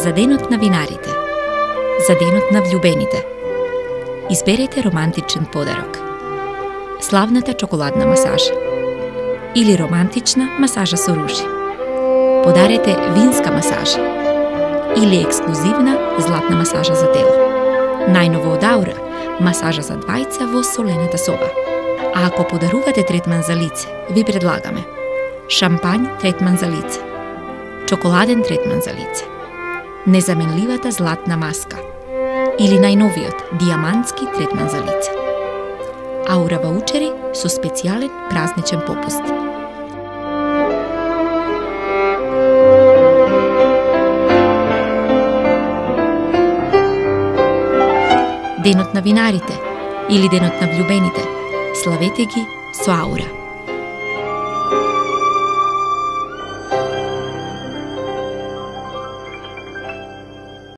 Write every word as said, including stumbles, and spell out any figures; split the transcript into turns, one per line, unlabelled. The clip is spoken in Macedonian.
За денот на винарите. За денот на влюбените. Изберете романтичен подарок. Славната чоколадна масажа. Или романтична масажа со ружи. Подарете винска масажа. Или ексклузивна златна масажа за тело. Најново од Аура, масажа за двајца во солената соба. А ако подарувате третман за лице, ви предлагаме шампањ третман за лице, чоколаден третман за лице, незаменливата златна маска или најновиот диамантски третман за лице. Аура ваучери со специјален празничен попуст. Денот на винарите или денот на влюбените, славете ги со Аура.